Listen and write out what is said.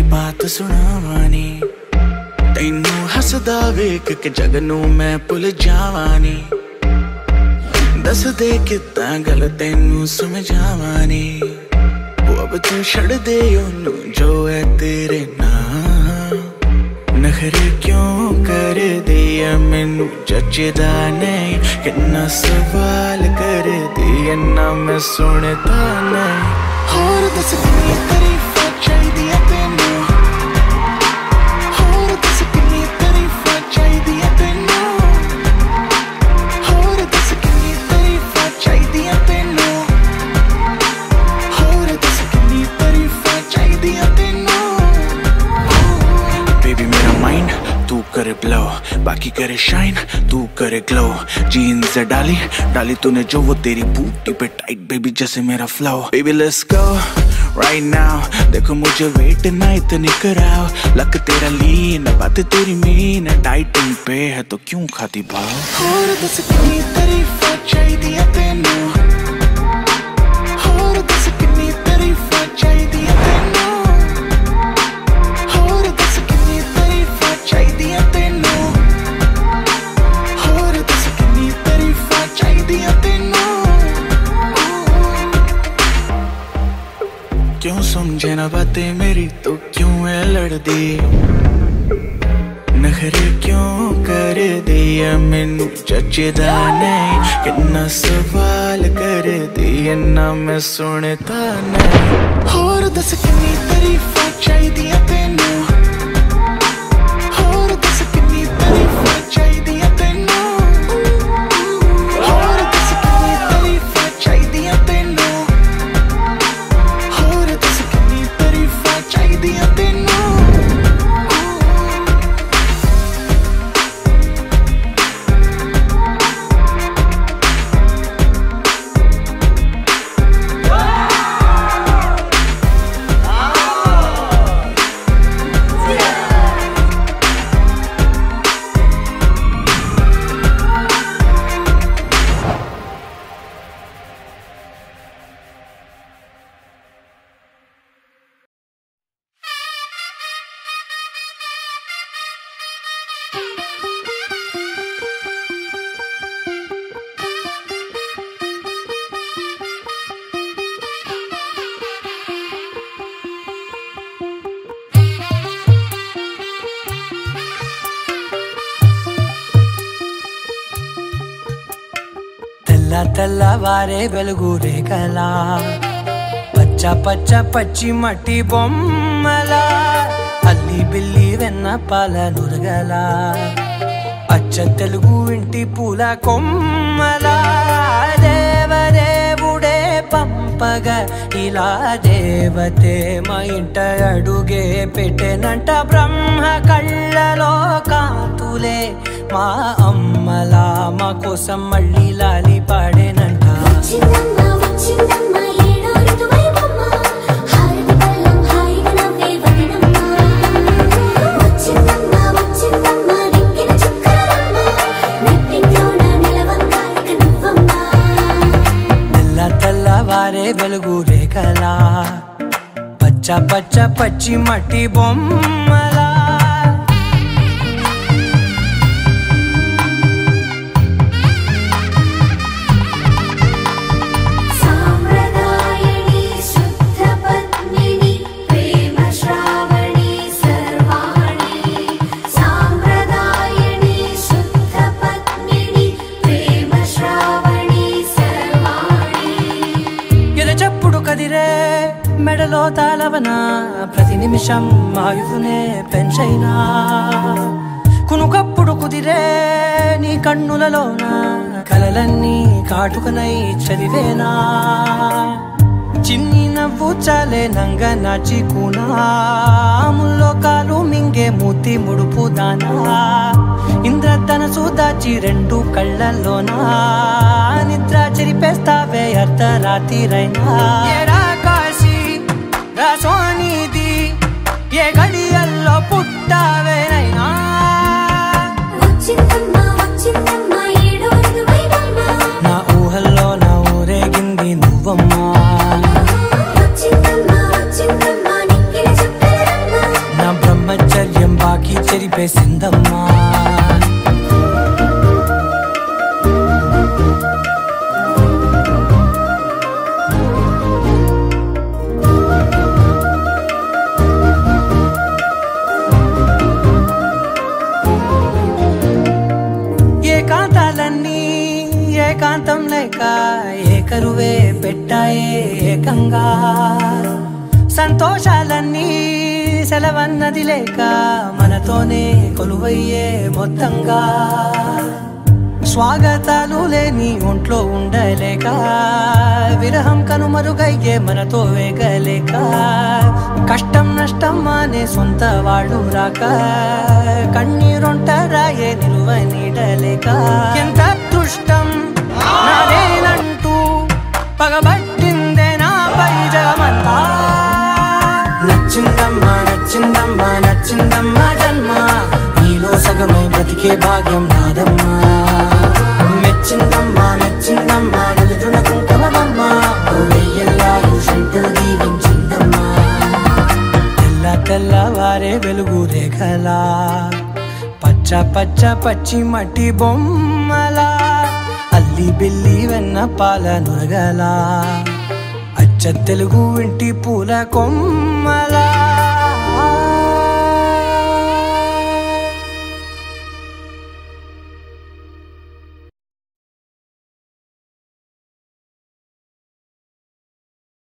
बात सुनावानी तैनू हसदा वेख के जगनू मैं भुल जावानी दस दे कितना गल तैनू समझावानी वो अब तू छड़ दे ओनू जो है तेरे नाम नखरे क्यों कर दिया मैनू जचदा नहीं कितना सवाल कर दिया ना मैं सुनता नहीं होर दस कितनी तारीफ चाहिदी है तैनू होर दस कितनी तारीफ चाहिदी है तैनू होर दस कितनी तारीफ चाहिदी है तैनू होर दस कितनी तारीफ चाहिदी है तैनू बेबी मेरा माइंड तू करे ब्लो बाकी करे शाइन तू करे ग्लो जीन्स डाली डाली तूने जो वो तेरी बूटी पे टाइट बेबी जैसे मेरा flow baby let's go right now देखो मुझे वेट ना इतनी कराओ लक तेरा लीन बात तेरी मीन डाइटिंग पे है तो क्यों खाती भाव और दस कितनी तारीफ चाहिदी है तैनू और दस कितनी तारीफ चाहिदी है तैनू और दस कितनी तारीफ चाहिदी है तैनू और दस कितनी तारीफ चाहिदी है तैनू क्यों समझे ना बातें मेरी तो क्यों है लड़दी नखरे क्यों कर दिया मैनू जचदा नहीं कितना सवाल कर दिया ना मैं सुनता नहीं और दस कितनी तारीफ चाहिदी है तैनू और दस कितनी तारीफ चाहिदी है तैनू और दस कितनी तारीफ चाहिदी है तैनू और दस कितनी तारीफ चाहिदी है तैनू తెల్లవారే వెలుగురే కలా పచ్చ పచ్చ పచ్చి మట్టి బొమ్మల అల్లి బిల్లి వెన్న పాల నురగల అచ్చ తెలుగు ఇంటి పూల కొమ్మల దేవదేవుడే పంపగ ఇలా దేవతే మా ఇంట అడుగే పెట్టెనంట బ్రహ్మ కళ్ళలో కాంతులే మా అమ్మలా మా కోసం మళ్ళీ లాలి పాడేనంట తెల్లవారే వెలుగు రేఖలా పచ్చ పచ్చ పచ్చి మట్టి బొమ్మలా మెడలో తాళవన ప్రతి నిమిషం ఆయుధునే పెంచైనా కునుకప్పుడు కుదిరే నీ కన్నులలోన కలలన్నీ కాటుకనై చదివేనా చిన్ని నవ్వు చాలే నంగ నాచి కూనాముల్లో కాలు మింగే మూతి ముడుపు దానా ఇంద్రధనసు దాచి రెండు కళ్ళల్లోనా నిద్ర చెరిపేస్తావే అర్ధరాత్రిరైనా సోనిది ఏ గడియల్లో పుట్టావేనైనా నా ఊహల్లో నా ఊరేగింది నువ్వమ్మా నింపేసిందమ్మా. ఏకాంతాలన్నీ ఏకాంతం లేక ఏకరువే పెట్టాయే ఏకంగా. సంతోషాలన్నీ సెలవన్నది లేక మనతోనే కొలువయ్యే మొత్తంగా. స్వాగతాలు లేని ఒంట్లో ఉండలేక విరహం కనుమరుగయ్యే మనతో వేగలేక. కష్టం నష్టం అనే సొంత వాళ్ళు రాక కన్నీరొంటరాయే నిలువ నీడలేక. ఎంత అదృష్టం నాదేనంటూ పగబట్టిందే నాపై జగమంతా. నచ్చిందమ్మా నచ్చిందమ్మా నచ్చిందమ్మా జన్మ, నీలో సగమై బ్రతికే భాగ్యం నాదమ్మా. మెచ్చిందమ్మా మెచ్చిందమ్మా నలుదున కుంకుమమ్మా, వెయ్యల్లాలు శంకులు దీవించిందమ్మా. తెల్ల తెల్లవారే వెలుగు రేఖలా పచ్చ పచ్చ పచ్చి మట్టి బొమ్మలా, అల్లి బిల్లి వెన్న పాల నురగలా, అచ్చ తెలుగు ఇంటి పూల కొమ్మలా.